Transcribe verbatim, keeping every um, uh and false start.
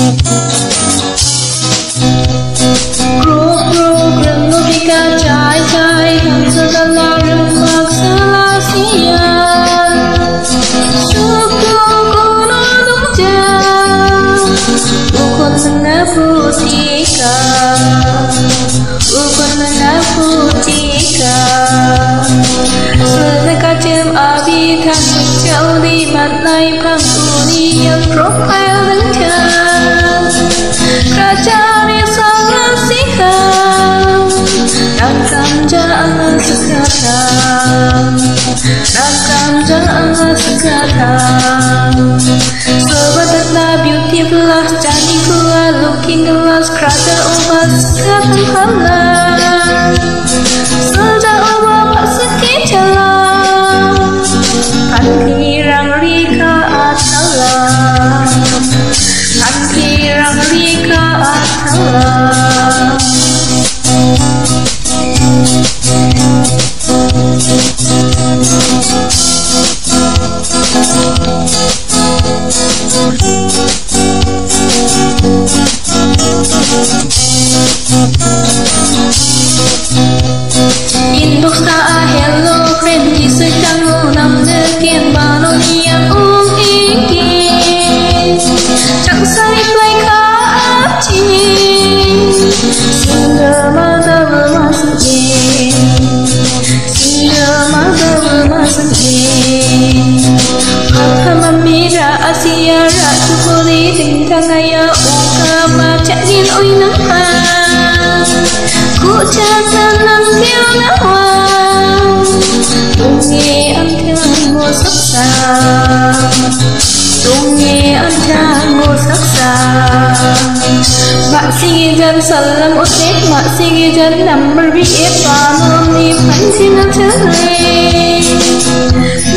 Ukun mengaputika Sedekah jem abi thang jauh di matnai phang dunia profile dengan kerajaan yang sangat sikap Nakam jangan sekarang Nakam jangan sekarang Sebenarnya beauty belah jadi gua looking glass kerja ubah sekarang halang Sejak ubah pak sakit jalan Pankirang rika atalah Pankirang rika atalah Inbox ta hello friend chỉ xây trang ngô nằm nơi tiền bà nó niềm ung ý chẳng say play khá chi Single mother vừa mà sẵn chê Single mother vừa mà sẵn chê Papa mami ra Asia ra chú cô đi tình thang ngay ở Uka mà chẳng nhìn ôi nắng hoa Cụ cha ta nắng theo nắng hoa Tung nghe âm thang ngô sắc xa Tung nghe âm thang ngô sắc xa Bạn xin dân salam út tết Bạn xin dân nằm bởi biết Và nôn đi phánh xin ăn chớ lê